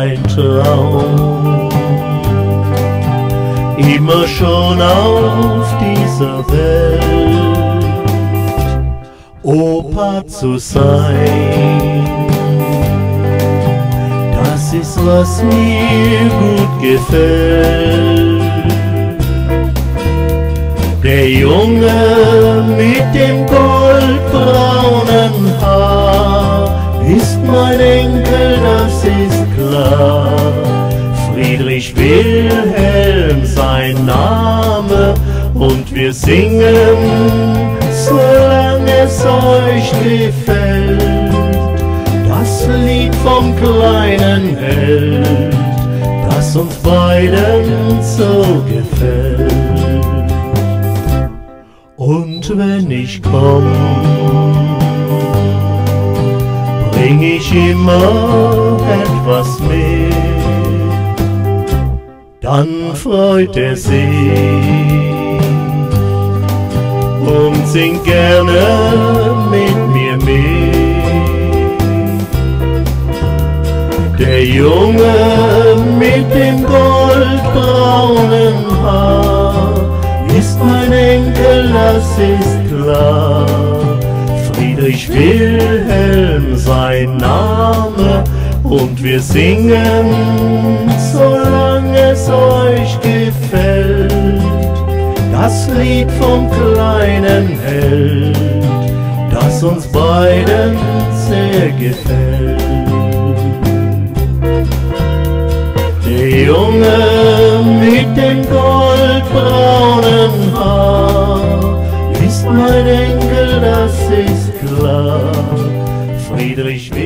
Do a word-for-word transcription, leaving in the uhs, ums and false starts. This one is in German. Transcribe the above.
ein Traum. Immer schon auf dieser Welt Opa zu sein, das ist, was mir gut gefällt. Der Junge mit dem goldbraunen Haar ist mein Enkel, das ist klar. Friedrich Wilhelm sein Name, und wir singen, solange es euch gefällt, das Lied vom kleinen Held, das uns beiden so gefällt. Und wenn ich komm, bring ich immer etwas mit, dann freut er sich und singt gerne mit mir mit. Der Junge mit dem goldbraunen Haar ist mein Enkel, das ist klar. Friedrich Wilhelm sein Name, und wir singen, solange es euch gefällt, das Lied vom kleinen Held, das uns beiden sehr gefällt. Der Junge mit dem goldbraunen Haar ist mein Enkel, das ist klar. Friedrich